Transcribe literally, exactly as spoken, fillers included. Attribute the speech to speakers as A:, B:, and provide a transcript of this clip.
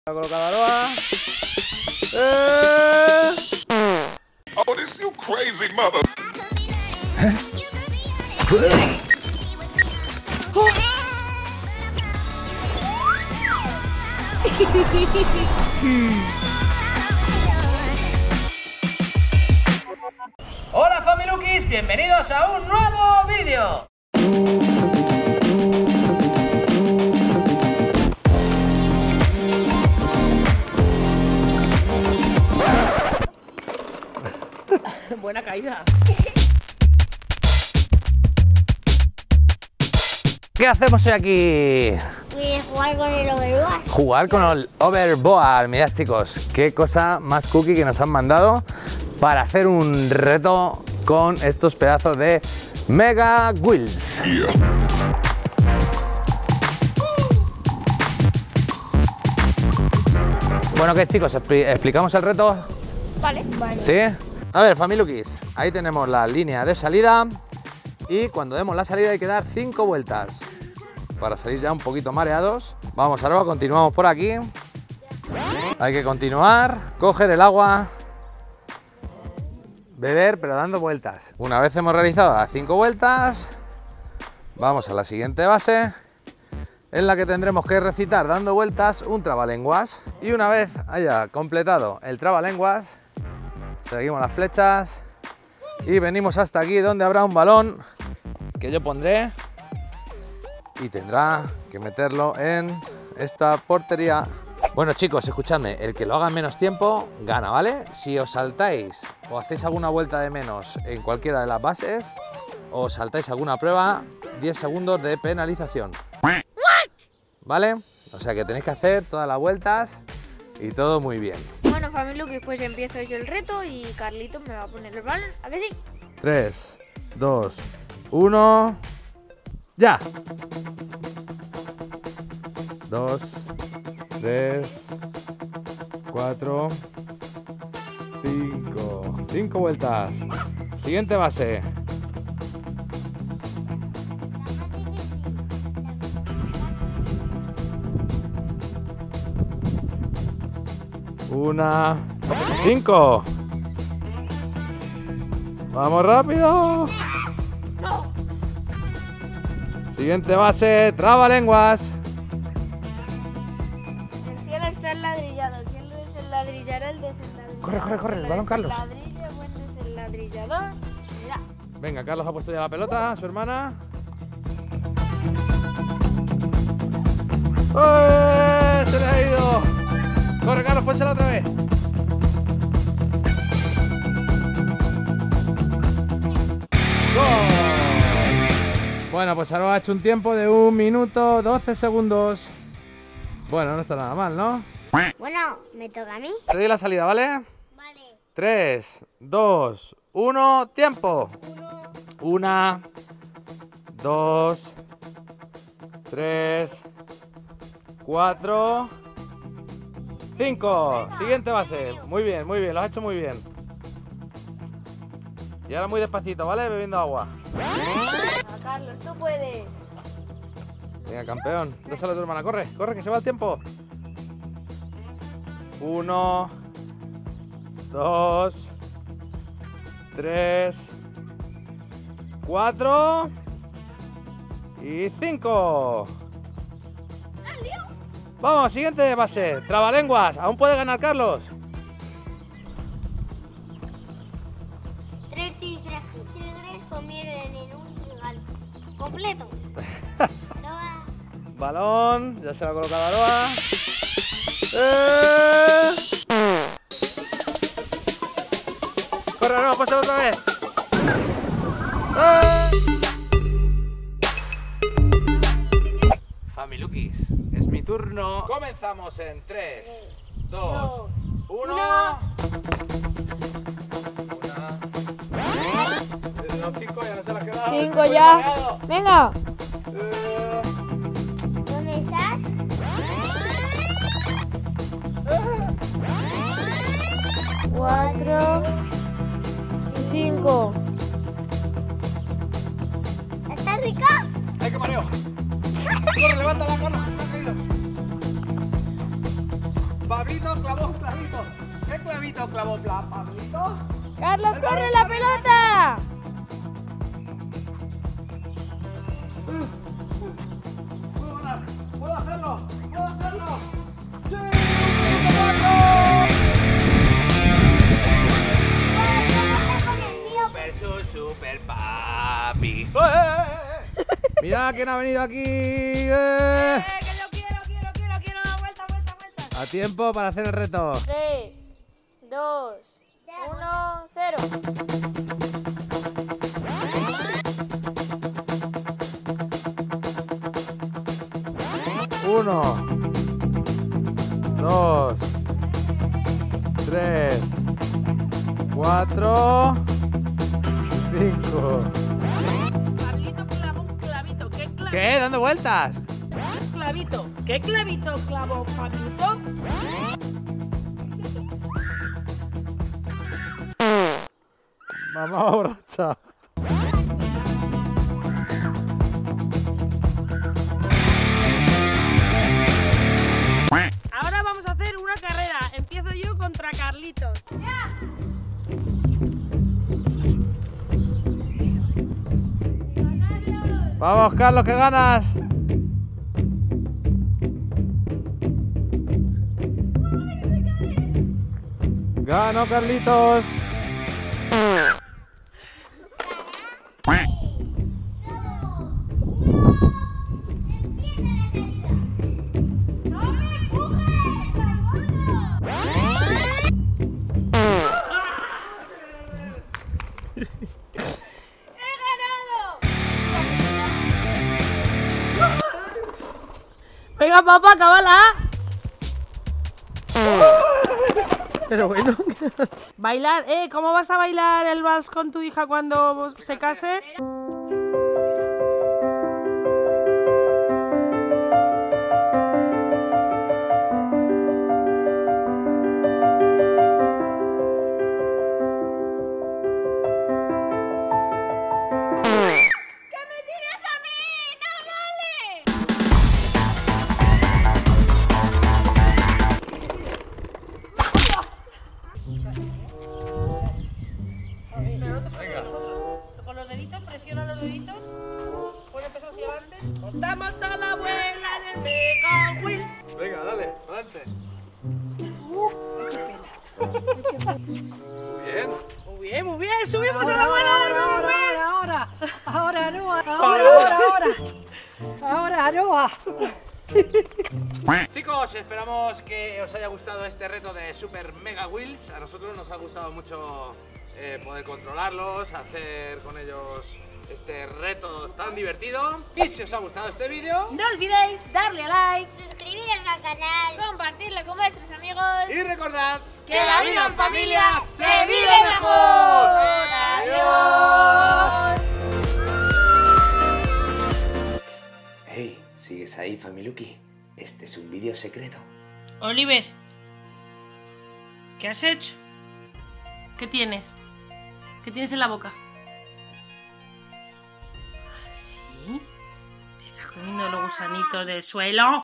A: Ha colocado a Aroa. ¡Eh!
B: Oh, this you crazy mother.
C: Hola Familukis, bienvenidos a un nuevo vídeo.
D: Buena caída.
A: ¿Qué hacemos hoy aquí?
E: Y jugar con el Overboard.
A: Jugar con el Overboard. Mirad chicos, qué cosa más cookie que nos han mandado para hacer un reto con estos pedazos de Mega Wheels.
B: Yeah.
A: Bueno, ¿qué chicos? ¿Explicamos el reto?
D: Vale. Vale.
A: ¿Sí? A ver, Familukis, ahí tenemos la línea de salida y cuando demos la salida hay que dar cinco vueltas para salir ya un poquito mareados. Vamos, ahora continuamos por aquí. Hay que continuar, coger el agua, beber pero dando vueltas. Una vez hemos realizado las cinco vueltas, vamos a la siguiente base en la que tendremos que recitar dando vueltas un trabalenguas. Y una vez haya completado el trabalenguas, seguimos las flechas y venimos hasta aquí donde habrá un balón que yo pondré y tendrá que meterlo en esta portería. Bueno chicos, escuchadme, el que lo haga en menos tiempo gana, ¿vale? Si os saltáis o hacéis alguna vuelta de menos en cualquiera de las bases o saltáis alguna prueba, diez segundos de penalización. ¿Vale? O sea que tenéis que hacer todas las vueltas y todo muy bien.
D: Bueno, Familukis, pues empiezo yo el reto y Carlitos me va a poner el balón. ¿A que sí?
A: tres, dos, uno, ¡ya! dos, tres, cuatro, cinco. cinco vueltas. Siguiente base. Una, cinco. Vamos rápido.
D: No.
A: Siguiente base, trabalenguas.
D: El cielo está enladrillado. ¿Quién lo desenladrillará? El desenladrillador.
A: Corre, corre, corre, el balón, Carlos.
D: Ladrillo, buen desenladrillador. Mira.
A: Venga, Carlos ha puesto ya la pelota, su hermana. ¡Eh! ¡Se le ha ido! Corre, Carlos, pónsela otra vez. ¡Gol! Bueno, pues ahora ha hecho un tiempo de un minuto doce segundos. Bueno, no está nada mal, ¿no?
E: Bueno, me toca a mí.
A: Te doy la salida, ¿vale?
E: Vale.
A: tres, dos, uno, tiempo. Una, dos, tres, cuatro, cinco. Siguiente base. Muy bien, muy bien, lo has hecho muy bien. Y ahora muy despacito, ¿vale? Bebiendo agua.
D: A Carlos, tú puedes.
A: Venga, campeón. Dáselo a tu hermana. Corre, corre, que se va el tiempo. Uno, dos, tres, cuatro y cinco. Vamos, siguiente base. Trabalenguas. Aún puede ganar Carlos.
E: Tres tigres comieron en un regalo completo. Toma.
A: Balón. Ya se lo ha colocado Aroa. ¡Eh! Corre, Aroa, pásalo otra vez. ¡Eh! Familukis, es mi turno. Comenzamos en tres, dos, uno. Desde los cinco ya no se las quedado.
D: Cinco ya. Venga.
A: Eh,
E: ¿Dónde estás?
D: Cuatro. Cinco.
E: ¿Está rica?
A: ¡Ay, qué mareo! ¡Corre, levanta la cama! ¡Me ha caído!
C: Pablito clavó clavito. ¿Qué clavito clavó Pablito?
D: ¡Carlos, corre la pelota!
C: Puedo ganar, puedo hacerlo, puedo hacerlo. ¡Sí!
E: Con el mío.
C: Super, super papi.
A: Mira quién ha venido aquí.
D: ¡Eh,
A: Eh.
D: que yo quiero, quiero, quiero, quiero! ¡Vuelta, vuelta, vuelta!
A: A tiempo para hacer el reto.
D: tres, dos, uno, cero.
A: Uno, dos, tres, cuatro, cinco.
F: Pablito clavó un clavito. ¿Qué clavito?
A: ¿Qué? ¿Dando vueltas?
F: Clavito. ¿Qué clavito clavó Pablito?
A: Mamá borracha.
F: Ahora vamos a hacer una carrera. Empiezo yo contra Carlitos.
A: Vamos, Carlos, que ganas. Gano, Carlitos.
F: Venga, papá, cabala. Pero bueno. Bailar, ¿eh? ¿Cómo vas a bailar el vals con tu hija cuando se case? Con los deditos, presiona los deditos. Pon el peso hacia adelante. Contamos a la abuela del Mega Wheels.
A: Venga, dale, adelante. Bien.
F: Muy bien, muy bien. Subimos a la abuela del Mega Wheels.
G: Ahora, ahora, Aroa, ahora, ahora, ahora, ahora, Aroa.
C: Chicos, esperamos que os haya gustado este reto de Super Mega Wheels. A nosotros nos ha gustado mucho eh, poder controlarlos, hacer con ellos este reto tan divertido. Y si os ha gustado este vídeo,
F: No olvidéis darle a like.
E: Suscribiros al canal.
D: Compartirlo con vuestros amigos.
C: y recordad
F: Que la vida en familia se vive
C: mejor.
F: Adiós.
H: Hey, ¿sigues ahí, Familuki? Este es un vídeo secreto.
F: Oliver, ¿qué has hecho? ¿Qué tienes? ¿Qué tienes en la boca? ¿Sí? ¿Te estás comiendo los gusanitos del suelo?